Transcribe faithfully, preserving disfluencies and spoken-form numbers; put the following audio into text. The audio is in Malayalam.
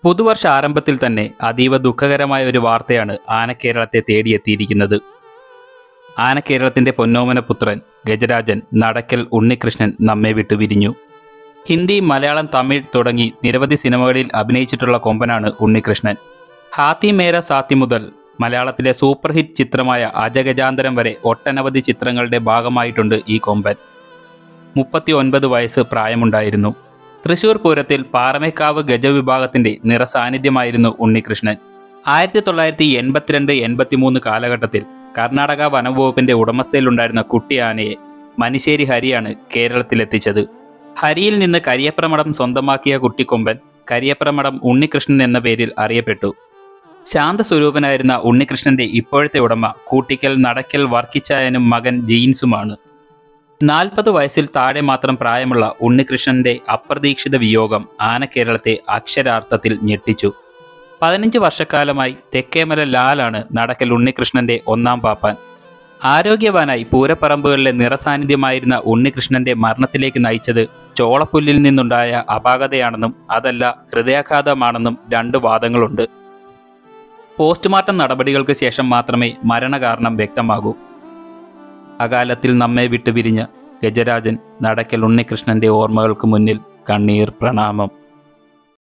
പുതുവർഷ ആരംഭത്തിൽ തന്നെ അതീവ ദുഃഖകരമായ ഒരു വാർത്തയാണ് ആനക്കേരളത്തെ തേടിയെത്തിയിരിക്കുന്നത്. ആനക്കേരളത്തിന്റെ പൊന്നോമന പുത്രൻ ഗജരാജൻ നടക്കൽ ഉണ്ണികൃഷ്ണൻ നമ്മെ വിട്ടുപിരിഞ്ഞു. ഹിന്ദി, മലയാളം, തമിഴ് തുടങ്ങി നിരവധി സിനിമകളിൽ അഭിനയിച്ചിട്ടുള്ള കൊമ്പനാണ് ഉണ്ണികൃഷ്ണൻ. ഹാത്തി മേര സാത്തി മുതൽ മലയാളത്തിലെ സൂപ്പർ ഹിറ്റ് ചിത്രമായ അജഗജാന്തരം വരെ ഒട്ടനവധി ചിത്രങ്ങളുടെ ഭാഗമായിട്ടുണ്ട് ഈ കൊമ്പൻ. മുപ്പത്തി ഒൻപത് വയസ്സ് പ്രായമുണ്ടായിരുന്നു. തൃശൂർ പൂരത്തിൽ പാറമേക്കാവ് ഗജവിഭാഗത്തിന്റെ നിറസാന്നിധ്യമായിരുന്നു ഉണ്ണികൃഷ്ണൻ. ആയിരത്തി തൊള്ളായിരത്തി എൺപത്തിരണ്ട് എൺപത്തിമൂന്ന് കാലഘട്ടത്തിൽ കർണാടക വനംവകുപ്പിന്റെ ഉടമസ്ഥയിലുണ്ടായിരുന്ന കുട്ടി ആനയെ മനിശ്ശേരി ഹരിയാണ് കേരളത്തിലെത്തിച്ചത്. ഹരിയിൽ നിന്ന് കരിയപ്രമടം സ്വന്തമാക്കിയ കുട്ടിക്കൊമ്പൻ കരിയപ്രമടം ഉണ്ണികൃഷ്ണൻ എന്ന പേരിൽ അറിയപ്പെട്ടു. ശാന്തസ്വരൂപനായിരുന്ന ഉണ്ണികൃഷ്ണന്റെ ഇപ്പോഴത്തെ ഉടമ കൂട്ടിക്കൽ നടക്കൽ വർക്കിച്ചായനും മകൻ ജീൻസുമാണ്. നാൽപ്പത് വയസ്സിൽ താഴെ മാത്രം പ്രായമുള്ള ഉണ്ണികൃഷ്ണന്റെ അപ്രതീക്ഷിത വിയോഗം ആനക്കേരളത്തെ അക്ഷരാർത്ഥത്തിൽ ഞെട്ടിച്ചു. പതിനഞ്ച് വർഷക്കാലമായി തെക്കേമല ലാലാണ് നടക്കൽ ഉണ്ണികൃഷ്ണന്റെ ഒന്നാം പാപ്പാൻ. ആരോഗ്യവാനായി പൂരപ്പറമ്പുകളിലെ നിറസാന്നിധ്യമായിരുന്ന ഉണ്ണികൃഷ്ണന്റെ മരണത്തിലേക്ക് നയിച്ചത് ചോളപ്പുല്ലിൽ നിന്നുണ്ടായ അപാകതയാണെന്നും അതല്ല ഹൃദയാഘാതമാണെന്നും രണ്ട് വാദങ്ങളുണ്ട്. പോസ്റ്റ്മോർട്ടം നടപടികൾക്ക് ശേഷം മാത്രമേ മരണകാരണം വ്യക്തമാകൂ. അകാലത്തിൽ നമ്മെ വിട്ടുപിരിഞ്ഞ ഗജരാജൻ നടക്കൽ ഉണ്ണികൃഷ്ണന്റെ ഓർമ്മകൾക്ക് മുന്നിൽ കണ്ണീർ പ്രണാമം.